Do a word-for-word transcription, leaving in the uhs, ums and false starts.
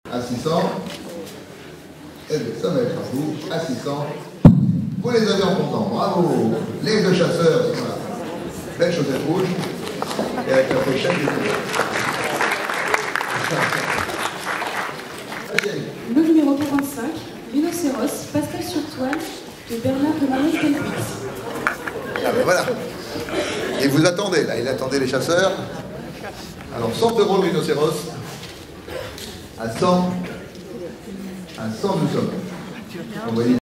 à six cents. Et bien, ça va être à vous, à six cents. Vous les avez en comptant. Bravo. Les deux chasseurs, voilà. Belle chaussette rouge. Et avec la fléchette du coup. Le numéro quarante-cinq, Rhinocéros, pastel sur toile de Bernard de Marais-Calvix. Ah ben voilà. Et vous attendez, là, il attendait les chasseurs. Alors, cent euros le rhinocéros. À cent. À cent, nous sommes. Envoyez